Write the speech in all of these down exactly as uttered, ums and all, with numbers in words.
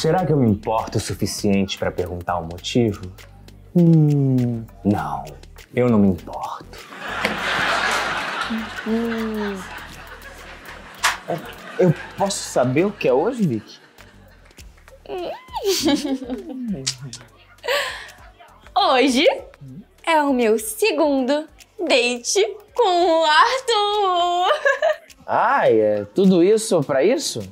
Será que eu me importo o suficiente pra perguntar o motivo? Hum, não, eu não me importo. Hum. Eu posso saber o que é hoje, Vicky? Hoje é o meu segundo date com o Arthur. Ah, é tudo isso pra isso?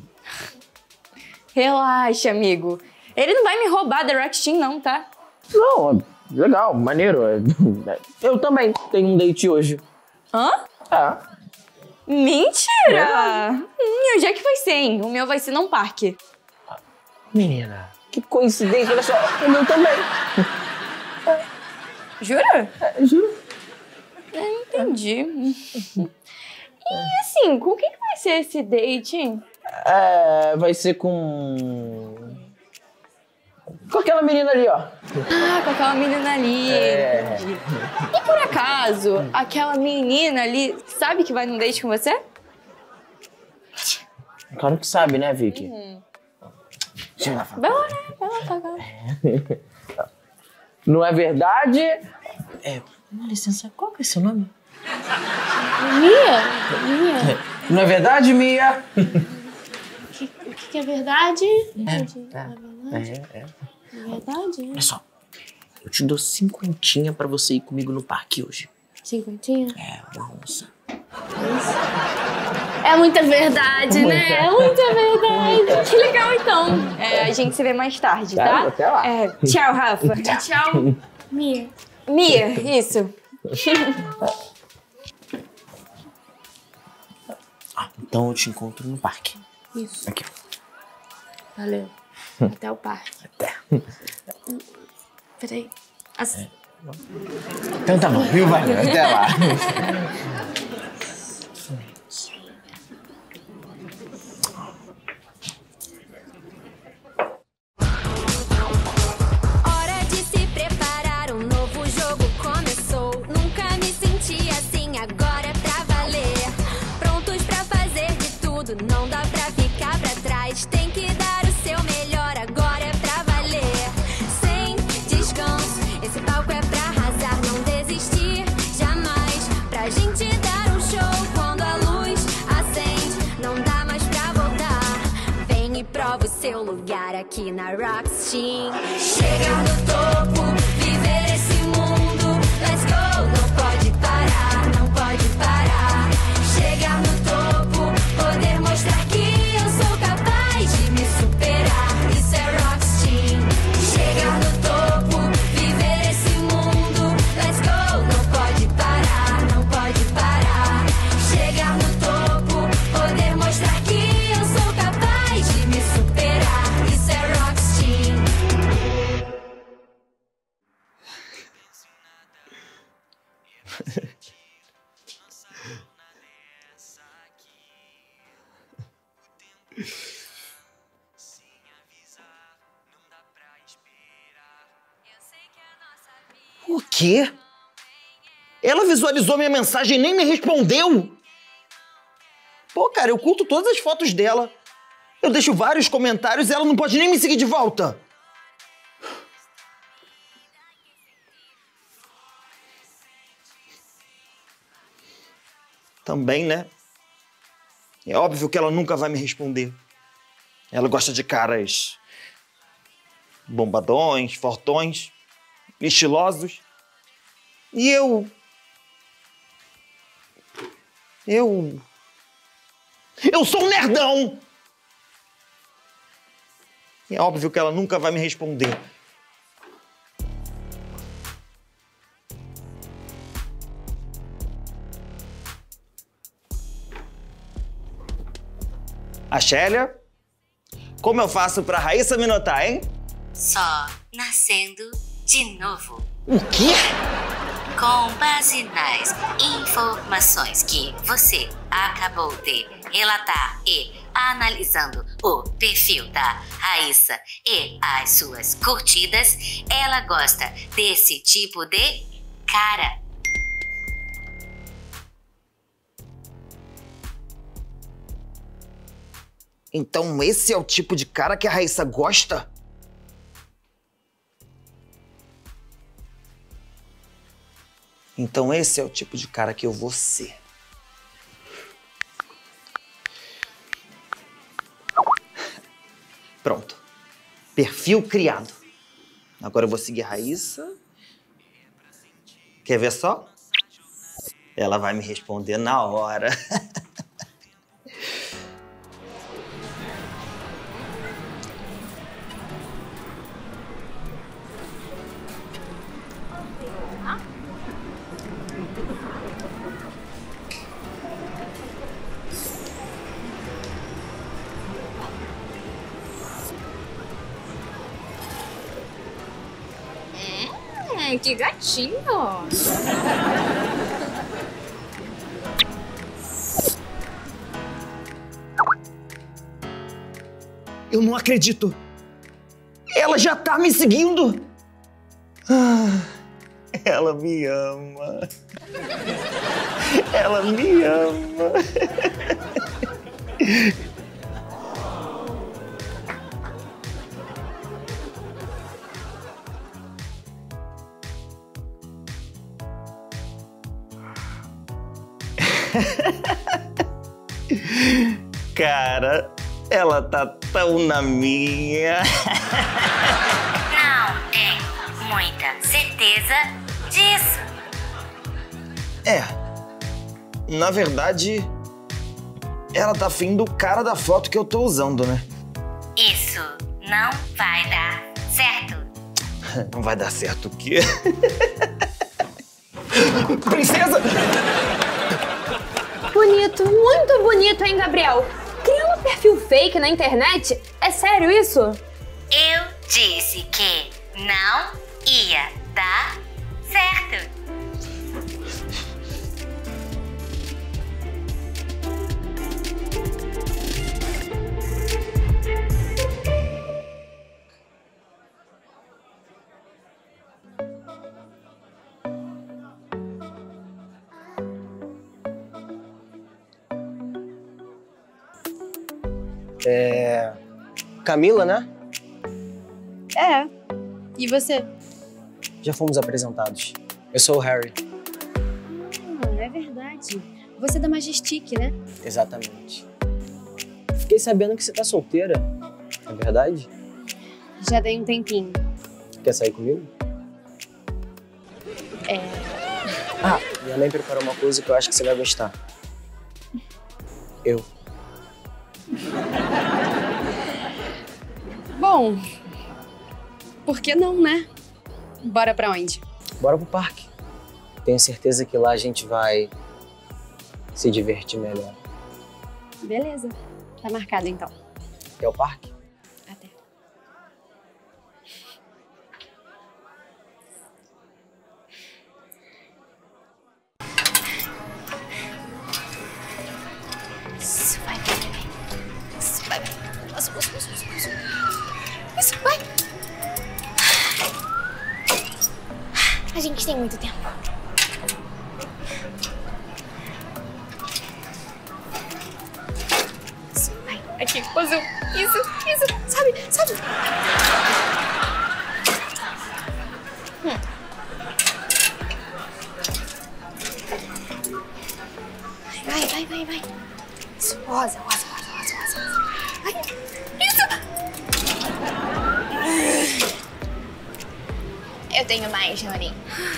Relaxa, amigo. Ele não vai me roubar da Rock Team, não, tá? Não, legal, maneiro. Eu também tenho um date hoje. Hã? É. Mentira! Hum, onde é que vai ser, hein? O meu vai ser num parque. Menina, que coincidência, olha só, o meu também. Jura? É, juro. Eu não entendi. E assim, com quem que vai ser esse date, hein? É, vai ser com... Com aquela menina ali, ó. Ah, com aquela menina ali. É. Entendi. E por acaso, aquela menina ali sabe que vai num date com você? Claro que sabe, né, Vicky? Hum. Deixa eu lá falar. Vai lá, né? Vai lá, vai lá. Não é verdade? É, com licença, qual que é seu nome? Mia? Mia? Não é verdade, Mia? O que, o que é verdade? Entendi. É, Não é verdade? é, é. É verdade? Olha só, eu te dou cinquentinha pra você ir comigo no parque hoje. Cinquentinha? É, nossa. É muita verdade, né? É muita verdade. Que legal, então. É, a gente se vê mais tarde, tá? Tá, até lá. É, tchau, Rafa. Tchau. Mia. Mia, isso. Ah, então eu te encontro no parque. Isso. Aqui. Valeu. Até o parque. Até. Peraí. Assim. Então tá bom, viu, vai? Até lá. Hora de se preparar, um novo jogo começou. Nunca me senti assim, agora é pra valer. Prontos pra fazer de tudo, não dá pra ficar pra trás. Tem que dar o seu melhor, agora é pra valer. Sem descanso, esse palco é pra arrasar, não desistir jamais. Pra gente dar um show quando a luz acende, não dá mais pra voltar. Vem e prova o seu lugar aqui na Rox Team. Chegar no topo, viver esse mundo. Let's go, não pode parar, não pode parar. Chegar no topo, poder mostrar que eu sou capaz de me superar. Isso é Rox Team. Chegar no topo, viver esse mundo. Let's go, não pode parar, não pode parar. Chegar no topo, poder mostrar que eu sou capaz de me superar. Isso é Rox Team. O quê? Ela visualizou minha mensagem e nem me respondeu? Pô, cara, eu curto todas as fotos dela. Eu deixo vários comentários e ela não pode nem me seguir de volta. Também, né? É óbvio que ela nunca vai me responder. Ela gosta de caras bombadões, fortões, estilosos. E eu... Eu... Eu sou um nerdão! É óbvio que ela nunca vai me responder. A Shélia? Como eu faço pra Raíssa me notar, hein? Só nascendo de novo. O quê? Com base nas informações que você acabou de relatar e analisando o perfil da Raíssa e as suas curtidas, ela gosta desse tipo de cara. Então esse é o tipo de cara que a Raíssa gosta? Então esse é o tipo de cara que eu vou ser. Pronto. Perfil criado. Agora eu vou seguir a Raíssa. Quer ver só? Ela vai me responder na hora. Hum, que gatinho. Eu não acredito. Ela já tá me seguindo. Ah, ela me ama. Ela me ama. Cara, ela tá tão na minha. Não tenho muita certeza disso. É. Na verdade, ela tá afim do cara da foto que eu tô usando, né? Isso não vai dar certo. Não vai dar certo o quê? Princesa! Bonito, muito bonito, hein, Gabriel? Criar um perfil fake na internet? É sério isso? Eu disse que não ia dar certo. É... Camila, né? É. E você? Já fomos apresentados. Eu sou o Harry. Ah, é verdade. Você é da Majestic, né? Exatamente. Fiquei sabendo que você tá solteira. É verdade? Já tem um tempinho. Quer sair comigo? É... Ah, minha mãe preparou uma coisa que eu acho que você vai gostar. Eu. Bom, por que não, né? Bora pra onde? Bora pro parque. Tenho certeza que lá a gente vai se divertir melhor. Beleza. Tá marcado, então. Quer o parque? Até. Isso, vai, vai, vai. Isso, vai, vai. Isso, isso, isso, isso, isso. Isso, vai. A gente tem muito tempo. Isso, vai. Aqui, azul. Isso, isso. Sabe, sabe. Hum. Vai, vai, vai, vai. Isso, rosa, rosa, rosa, rosa, rosa. Vai. Isso. Eu tenho mais, Rony.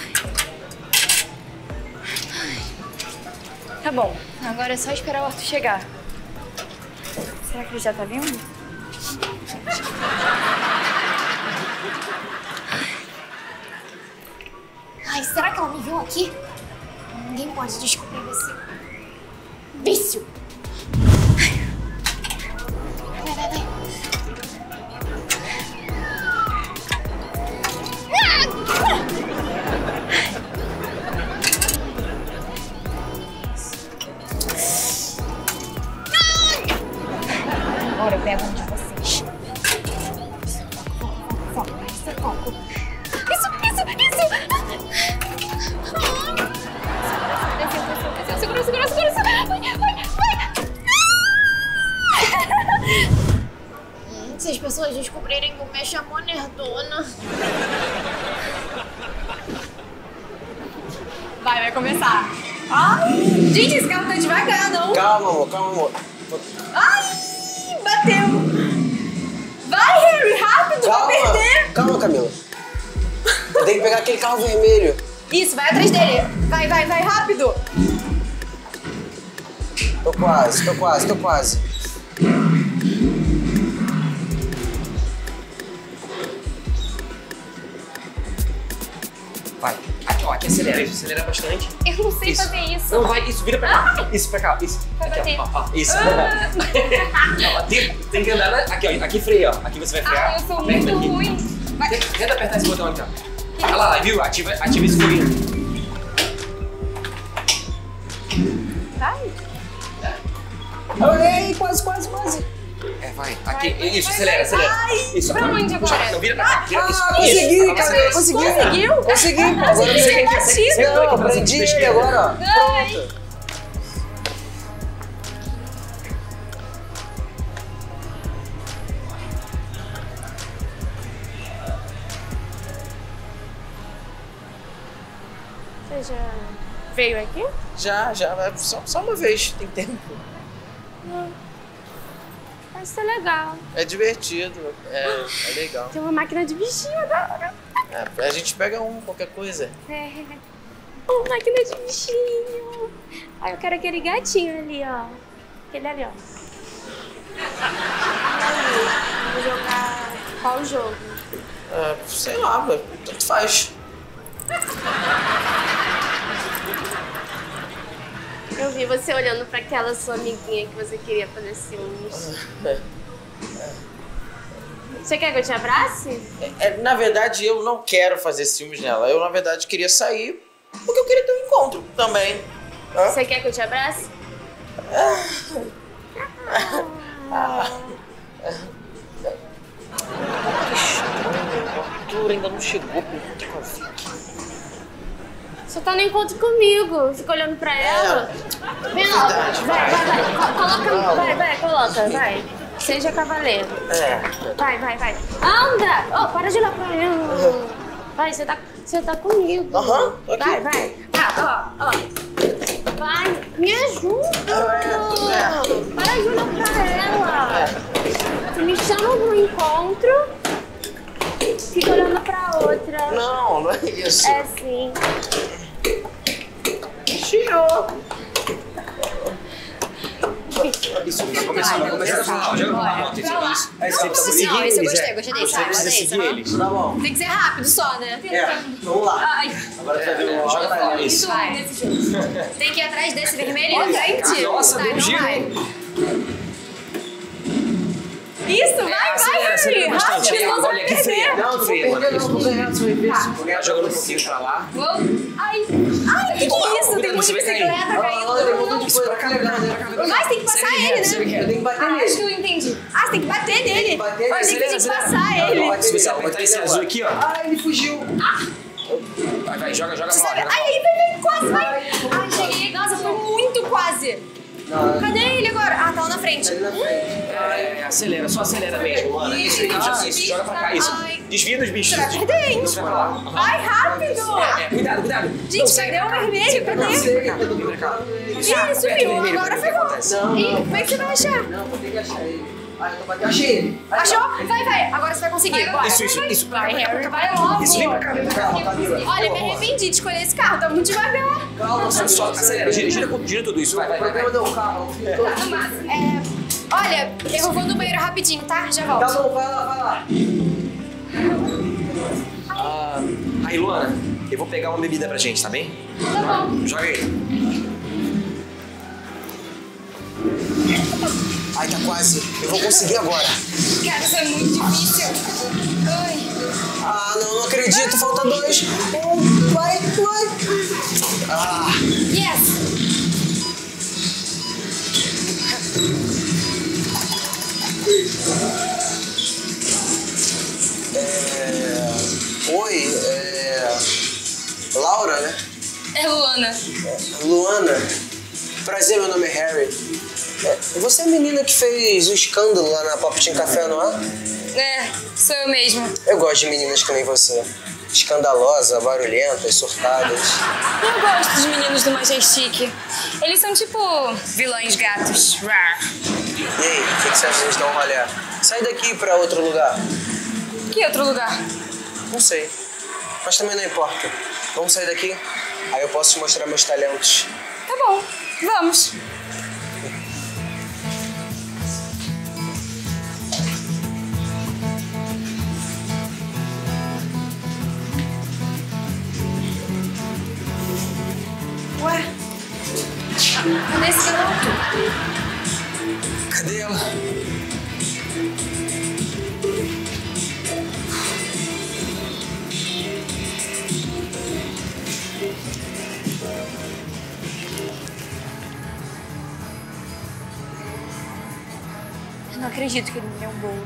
Tá bom, agora é só esperar o Arthur chegar. Será que ele já tá vindo? Ai, será que ela me viu aqui? Ninguém pode descobrir esse vício. Vai, vai, vai. Agora eu pego um de vocês. Foco, foco, isso, foco. Isso, isso, isso! Desceu, desceu, desceu. Segura, segura, segura, segura. Vai, vai, vai. as pessoas descobrirem que o Mesh é mó nerdona. Vai, vai começar. Ai, gente, esse carro tá devagar, não? Calma, amor, calma, amor. Ai, bateu. Vai, Harry, rápido, Calma, vai perder. calma, Camila. Eu tenho que pegar aquele carro vermelho. Isso, vai atrás dele. Vai, vai, vai, rápido. Tô quase, tô quase, tô quase. Vai. Aqui, ó, aqui acelera. Isso, acelera bastante. Eu não sei Isso. fazer isso. Não, vai, isso, vira pra cá. Ai. Isso, pra cá, isso. Vai Aqui, bater. ó, ó, isso. Ah. Ó, tem, tem que andar, na, aqui, ó, aqui freia, ó. Aqui você vai frear. Ah, eu sou Aperta muito aqui. ruim. Vai. Tenta apertar esse botão aqui, ó. Olha lá, viu? Ativa, ativa esse foguinho. Vai. Olhei, quase, quase, quase. É, vai. Aqui, Vai, isso, vai, acelera, vai, acelera. vai. Isso, Pra onde puxa, agora? Não, vira pra cá. Vira, Ah, isso, consegui, isso. cara, consegui. Conseguiu? Consegui, pô. Agora Consegui, eu sei batido. que Sentou aqui Não, pra prendi pra ele esquerda. agora, ó. Ai. Você já veio aqui? Já, já, vai só, só uma vez, tem tempo. Vai ser legal. É divertido, é, é legal. Tem uma máquina de bichinho agora. É, a gente pega um, qualquer coisa. É. Uma máquina de bichinho. Ai, eu quero aquele gatinho ali, ó. Aquele ali, ó. Vamos jogar qual jogo? É, sei lá, tanto faz. Eu vi você olhando pra aquela sua amiguinha que você queria fazer ciúmes. Você quer que eu te abrace? É, na verdade, eu não quero fazer ciúmes nela. Eu, na verdade, queria sair porque eu queria ter um encontro também. Hã? Você quer que eu te abrace? Ah. Que estranho, o Arthur ainda não chegou pro encontro com a Vicky. Você tá no encontro comigo. Fica olhando pra ela. Vem lá, vai, verdade, vai, vai. vai, vai. Coloca, Calma. vai, vai, coloca, vai. Seja cavaleiro. É. Vai, vai, vai. Anda! Oh, para de olhar pra ela. Vai, você tá, você tá comigo. Aham, tô aqui. Vai, vai. Ah, ó, ó. Vai, me ajuda. É, Para de olhar pra ela. Você me chama pro encontro, fica olhando pra outra. Não, não é isso. É sim. Tirou. Isso, vai começar, vai começar. Ah, joga pra lá, isso, isso. Aí você precisa seguir Não, esse eu eles, gostei, é. gostei Você desse. precisa Gostei seguir desse. eles. Tá bom. Tem que ser rápido só, né? É, vamos lá. Ai, Agora você vai ver É, o joga pra lá, isso. vai. Tem que ir atrás desse vermelho em frente. Nossa, Tá, deu um então giro. vai. Isso, vai, vai, Acelera, acelera Harry. bastante. Rápido, senão você Olha vai que freia. perder. Não, não vou Freia, perder, mano. não. Vou ganhar, você vai ver. Vai jogando um pouquinho pra lá. Vou. Ai, ai, que que é isso? Tem Cuidado, muita você vai cair. bicicleta Não, tem um monte caindo. de coisa carregando, né? Mas tem que passar Segue ele, reto, segue né? reto. Eu tenho que bater Ah, acho que nele. eu entendi. Ah, você tem que bater nele. bater Tem nele. que, tem que Acelera, passar acelera. ele. Não, Se você Não, apertar vai esse ter azul agora. aqui, ó. Ah, ele fugiu. Vai, vai, joga, joga pra Você lá. sabe? joga Ai, pra lá. ai, vai, vai, quase, vai. Ai, cheguei. Nossa, foi muito quase. Não, Cadê ele agora? Ah, tá lá na frente. ele na frente. É, acelera, só acelera mesmo, Ana. Isso, isso, isso, joga pra cá, isso. Ai. Desvia dos bichos. Vai perder, hein? Isso, vai pra lá. Vai, rápido. É, cuidado, cuidado. Gente, cadê o vermelho? Cadê? Vem pra cá. Ih, sumiu. vermelho, Agora pra ver o que ferrou. acontece. Não, Ih, não. como é que você vai achar? Não, vou ter que achar ele. Ah, eu tô batendo. Achei ele. Aí, Achou? ó. Vai, vai. Agora você vai conseguir. Bora. Isso, isso, isso. Vai, Harry, vai logo. Isso, vem pra cá, vem pra cá. Calma, Camila. Olha, me arrependi de escolher esse carro. Tá muito devagar. Calma, Só, só acelera, gira, gira, gira tudo isso. Vai, vai, O vai. vai. problema deu calma. É, olha, eu vou no banheiro rapidinho, tá? Já Tá volto. bom, vai lá, vai lá. Ah, aí, Luana, eu vou pegar uma bebida pra gente, tá bem? Tá bom. Joga aí. Ai, tá quase. Eu vou conseguir agora. Cara, isso é muito difícil. Ai. Ah, não, não acredito. Falta dois. Um, vai, vai. Ah, Yes. é... Oi, é... Laura, né? É Luana. Luana. Prazer, meu nome é Harry. É, você é a menina que fez o escândalo lá na Pop Team Café, não é? É, sou eu mesma. Eu gosto de meninas que nem você. Escandalosas, barulhentas, surtadas. Eu gosto dos meninos do Majestic. Eles são tipo vilões gatos. Rar. E aí, o que, que você acha de a gente dar um rolê? Sai daqui pra outro lugar. Que outro lugar? Não sei. Mas também não importa. Vamos sair daqui? Aí eu posso te mostrar meus talentos. Tá bom, vamos. Ué? Cadê esse garoto? Cadê ela? Eu não acredito que ele me deu um bolo.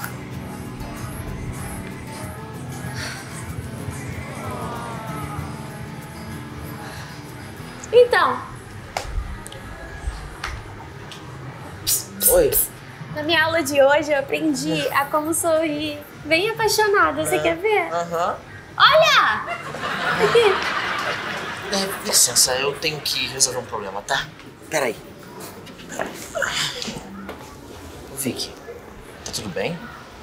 Então, Oi. na minha aula de hoje eu aprendi a como sorrir bem apaixonada. Você quer ver? Aham. Olha! Aqui. É, licença, eu tenho que resolver um problema, tá? Peraí. Vicky, tá tudo bem?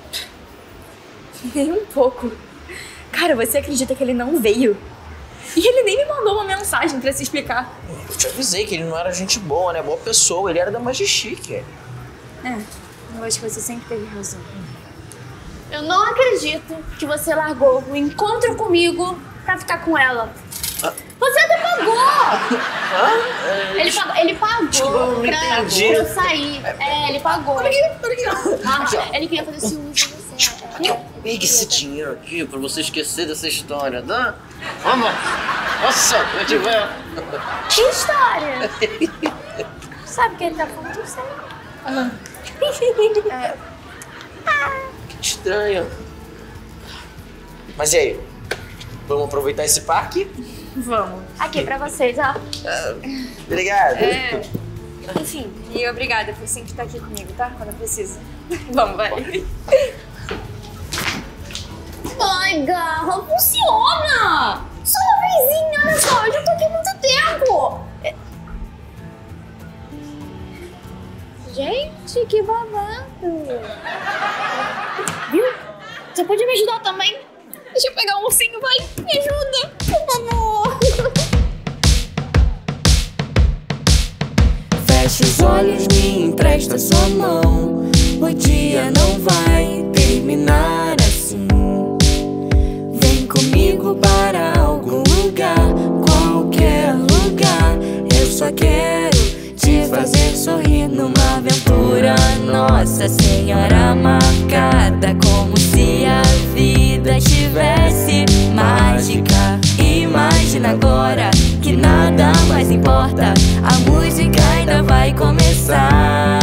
Nem um pouco. Cara, você acredita que ele não veio? E ele nem me mandou uma mensagem pra se explicar. Eu te avisei que ele não era gente boa, né? Boa pessoa, ele era da Majestic. É, eu acho que você sempre teve razão. Eu não acredito que você largou o encontro comigo pra ficar com ela. Ah. Você até pagou! Hã? Ele pagou, ele pagou Desculpa, eu não pra, pra entendi. eu sair. É, ele pagou. Peraí, peraí. Ah, ele queria fazer ciúme com você. É. Pegue esse dinheiro aqui pra você esquecer dessa história, tá? Vamos! Nossa, eu tiver. Que história? Sabe o que ele tá falando? Não sei. Ah. É. Que estranho. Mas e aí? Vamos aproveitar esse parque? Vamos. Aqui pra vocês, ó. Ah, obrigado. É. Enfim, e obrigada por sempre estar aqui comigo, tá? Quando eu preciso. Vamos, vai. Ai, Garra, funciona! Só uma vezinha, olha só, eu já tô aqui há muito tempo! Gente, que babado! Viu? Você pode me ajudar também? Deixa eu pegar um ursinho, vai! Me ajuda, por favor! Fecha os olhos, me empresta sua mão. O dia não vai terminar assim. Vem comigo para algum lugar, qualquer lugar. Eu só quero te fazer sorrir numa aventura. Nossa Senhora marcada, como se a vida tivesse mágica. Imagina agora que nada mais importa, a música ainda vai começar.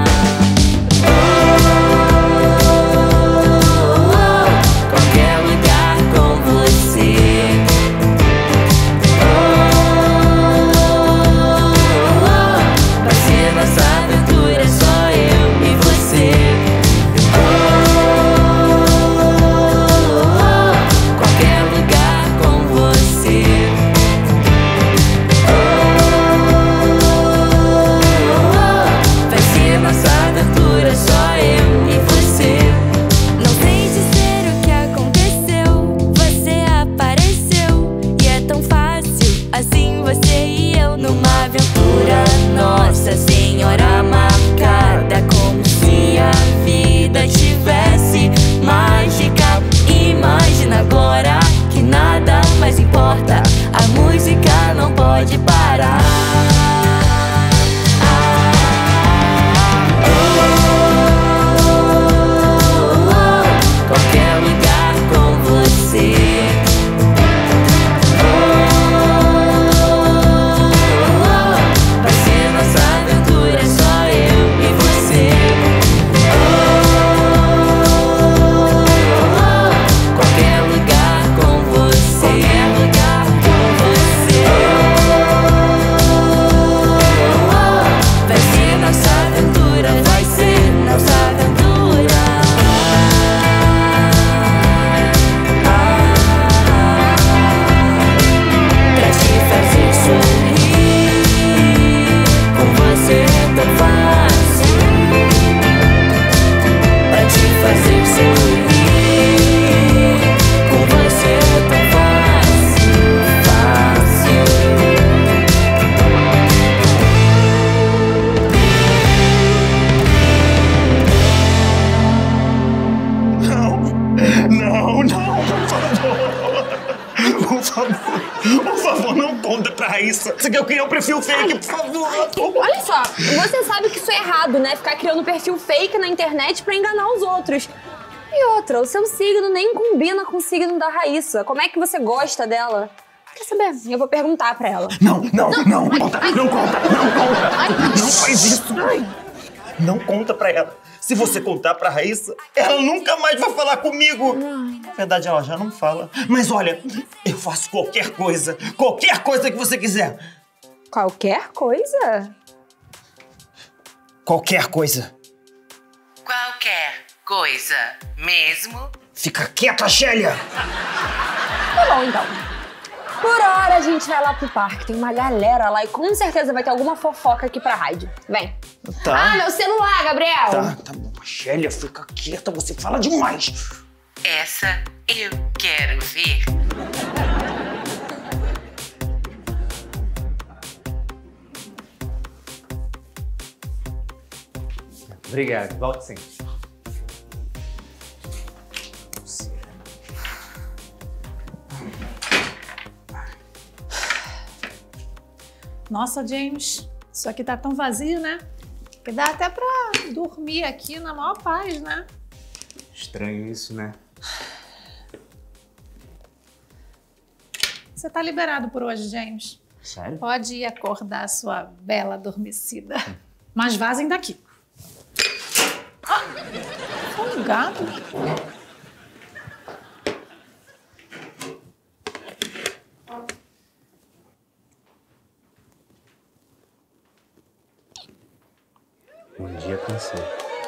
Nossa Senhora marcada, como se a vida tivesse mágica. Imagina agora que nada mais importa, a música não pode parar. Oh, oh, oh. pra Raíssa. Você quer criar um perfil fake, por favor. Olha só, você sabe que isso é errado, né? Ficar criando perfil fake na internet pra enganar os outros. E outra, o seu signo nem combina com o signo da Raíssa. Como é que você gosta dela? Quer saber? Eu vou perguntar pra ela. Não, não, não, não, não conta, não conta, não conta. Não faz isso. Não conta pra ela. Se você contar pra Raíssa, ela nunca mais vai falar comigo. Na verdade, ela já não fala. Mas olha, eu faço qualquer coisa. Qualquer coisa que você quiser. Qualquer coisa? Qualquer coisa. Qualquer coisa mesmo? Fica quieta, Shélia. Tá bom, então. Por hora a gente vai lá pro parque. Tem uma galera lá e com certeza vai ter alguma fofoca aqui pra rádio. Vem. Tá. Ah, meu celular, Gabriel. Tá, tá bom. Shélia, fica quieta, você fala demais. Essa eu quero ver. Obrigado, volte sim. Nossa, James, isso aqui tá tão vazio, né? Que dá até pra dormir aqui na maior paz, né? Estranho isso, né? Você tá liberado por hoje, James. Sério? Pode ir acordar sua bela adormecida. Mas vazem daqui. Ah, foi um gato. Um dia pensei.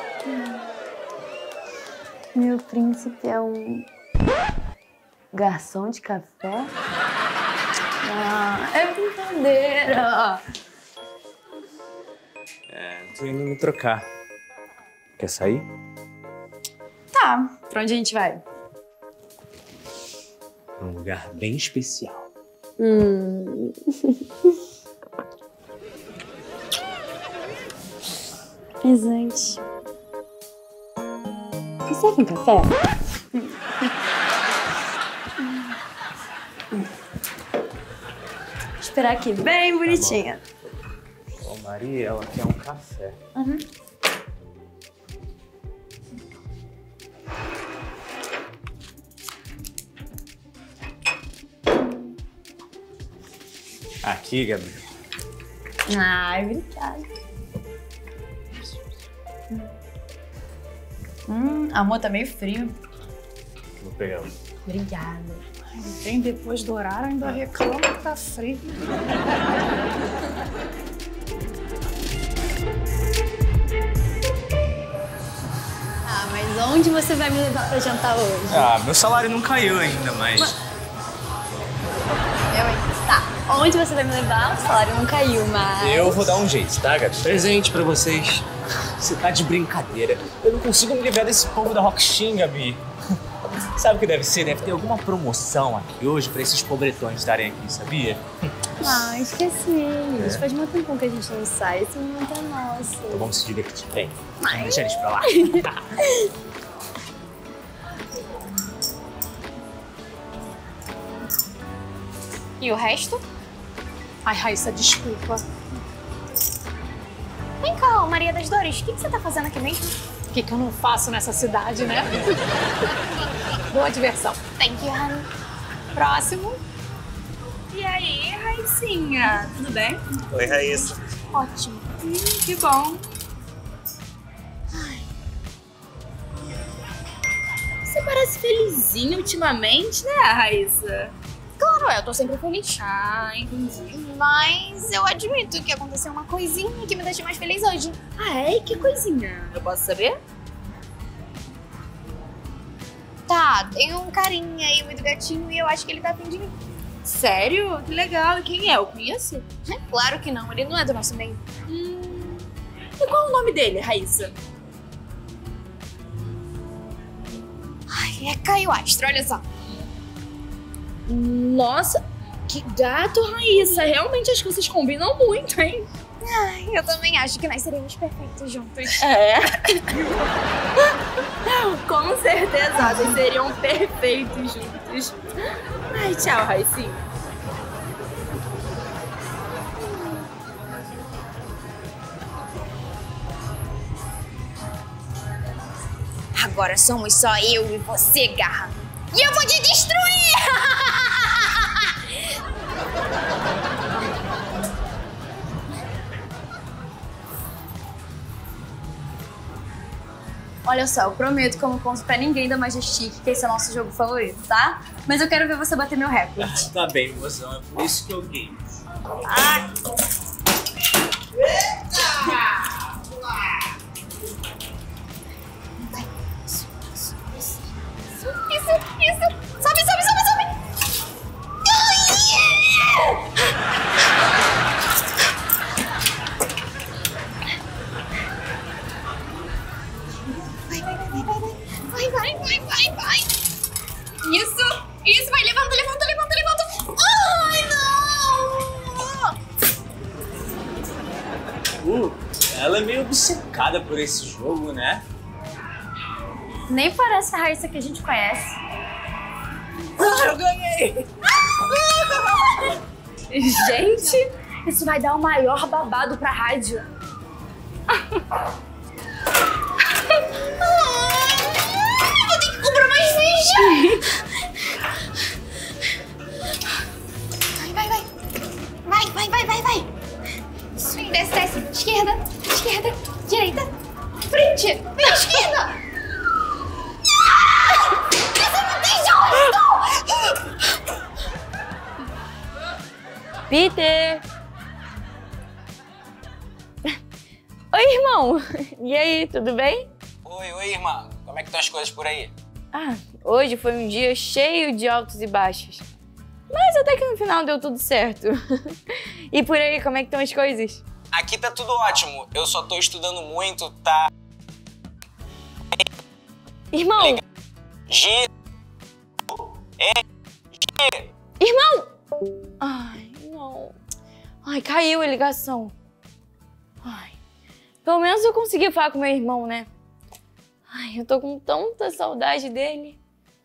Meu príncipe é um garçom de café? Ah, é brincadeira. É, tô indo me trocar. Quer sair? Tá, pra onde a gente vai? Pra um lugar bem especial. Hum... Mas antes... Você quer um café? Vou esperar aqui, bem bonitinha. Ô, Maria, ela quer um café. Uhum. Aqui, Gabriel. Ai, obrigada. Hum, amor, tá meio frio. Vou pegar. Obrigada. Ai, bem depois do horário ainda reclama que tá frio. Ah, mas onde você vai me levar pra jantar hoje? Ah, meu salário não caiu ainda, mas... mas... Eu, hein? Tá, onde você vai me levar? O salário não caiu, mas... Eu vou dar um jeito, tá, Gabi? Presente pra vocês. Você tá de brincadeira. Eu não consigo me livrar desse povo da Roxin, Gabi. Sabe o que deve ser? Deve ter alguma promoção aqui hoje pra esses pobretões estarem aqui, sabia? Ah, esqueci. É. Faz muito tempo que a gente não sai. Esse momento é nosso. Então vamos se divertir. Vem, deixa eles pra lá. E o resto? Ai, Raíssa, desculpa. Vem cá, Maria das Dores, o que, que você tá fazendo aqui mesmo? O que, que eu não faço nessa cidade, né? Boa diversão. Thank you, honey. Próximo. E aí, Raicinha, tudo bem? Oi, Raíssa. Ótimo. Hum, que bom. Você parece felizinha ultimamente, né, Raíssa? Claro, eu tô sempre feliz. Ah, entendi. Mas eu admito que aconteceu uma coisinha que me deixa mais feliz hoje. Ah, é? E que coisinha? Eu posso saber? Tá, tem um carinha aí muito gatinho e eu acho que ele tá afim de mim. Sério? Que legal. E quem é? Eu conheço? Claro que não, ele não é do nosso meio. Hum... E qual é o nome dele, Raíssa? Ai, é Caio Astro, olha só. Nossa, que gato, Raíssa. Realmente acho que vocês combinam muito, hein? Ai, eu também acho que nós seríamos perfeitos juntos. É. Com certeza, vocês seriam perfeitos juntos. Ai, tchau, Raicinha. Agora somos só eu e você, Garra. E eu vou te destruir! Olha só, eu prometo que eu não conto pra ninguém da Majestic que esse é o nosso jogo favorito, tá? Mas eu quero ver você bater meu recorde. Tá bem, mozão. É por isso que eu game. Ah. Isso, isso! Sobe, sobe, sobe, sobe! Vai, vai, vai, vai, vai! Vai, vai, vai, vai, vai! Isso! Isso! Vai, levanta, levanta, levanta, levanta! Ai, não! Uh, ela é meio obcecada por esse jogo, né? Nem parece a Raíssa que a gente conhece. Ah, eu ganhei! Gente, isso vai dar o maior babado pra rádio. Vou ter que comprar mais ficha! Vai, vai, vai! Vai, vai, vai, vai, vai! Isso aí, desce, desce! Esquerda, esquerda, direita, frente! Vem à esquerda! Peter! Oi, irmão! E aí, tudo bem? Oi, oi, irmã. Como é que estão as coisas por aí? Ah, hoje foi um dia cheio de altos e baixos. Mas até que no final deu tudo certo. E por aí, como é que estão as coisas? Aqui tá tudo ótimo. Eu só tô estudando muito, tá? Irmão! G... E... G... Irmão! Ai, não. Ai, caiu a ligação. Ai, pelo menos eu consegui falar com meu irmão, né? Ai, eu tô com tanta saudade dele.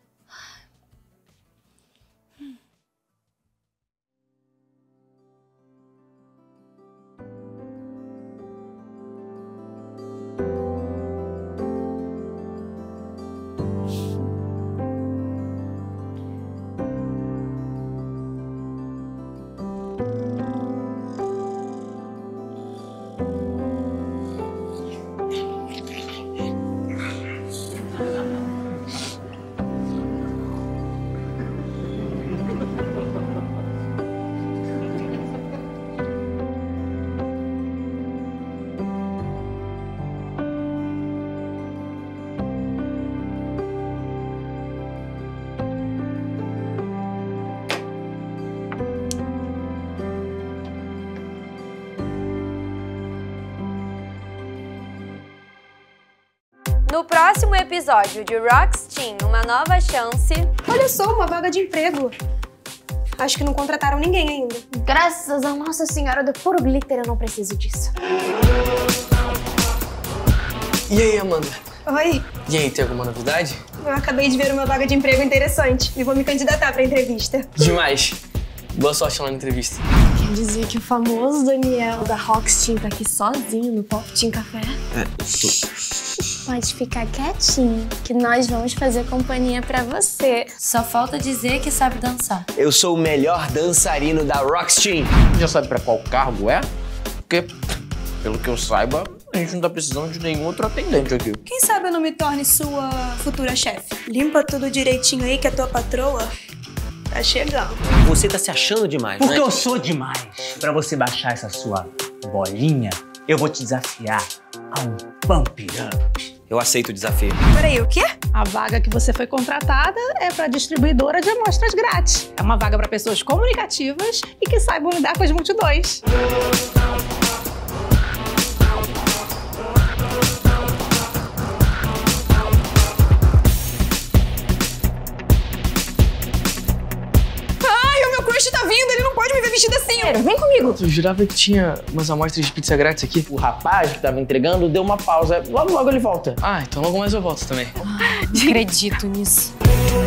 No próximo episódio de Rox Teen, uma nova chance... Olha só, uma vaga de emprego. Acho que não contrataram ninguém ainda. Graças a Nossa Senhora do Puro Glitter, eu não preciso disso. E aí, Amanda? Oi. E aí, tem alguma novidade? Eu acabei de ver uma vaga de emprego interessante e vou me candidatar pra entrevista. Demais. Boa sorte lá na entrevista. Quer dizer que o famoso Daniel da Rox Teen tá aqui sozinho no Pop Teen Café? É, tô... Pode ficar quietinho, que nós vamos fazer companhia pra você. Só falta dizer que sabe dançar. Eu sou o melhor dançarino da Rox Teen. Já sabe pra qual cargo é? Porque, pelo que eu saiba, a gente não tá precisando de nenhum outro atendente aqui. Quem sabe eu não me torne sua futura chefe? Limpa tudo direitinho aí que a tua patroa tá chegando. Você tá se achando demais, Porque né? eu sou demais. Pra você baixar essa sua bolinha, eu vou te desafiar a um pump up. Eu aceito o desafio. Peraí, o quê? A vaga que você foi contratada é para distribuidora de amostras grátis. É uma vaga para pessoas comunicativas e que saibam lidar com as multidões. Ai, o meu crush tá vindo, ele não pode me ver vestida assim. Vem comigo. Eu jurava que tinha umas amostras de pizza grátis aqui. O rapaz que tava entregando deu uma pausa. Logo, logo ele volta. Ah, então logo mais eu volto também. Não acredito nisso.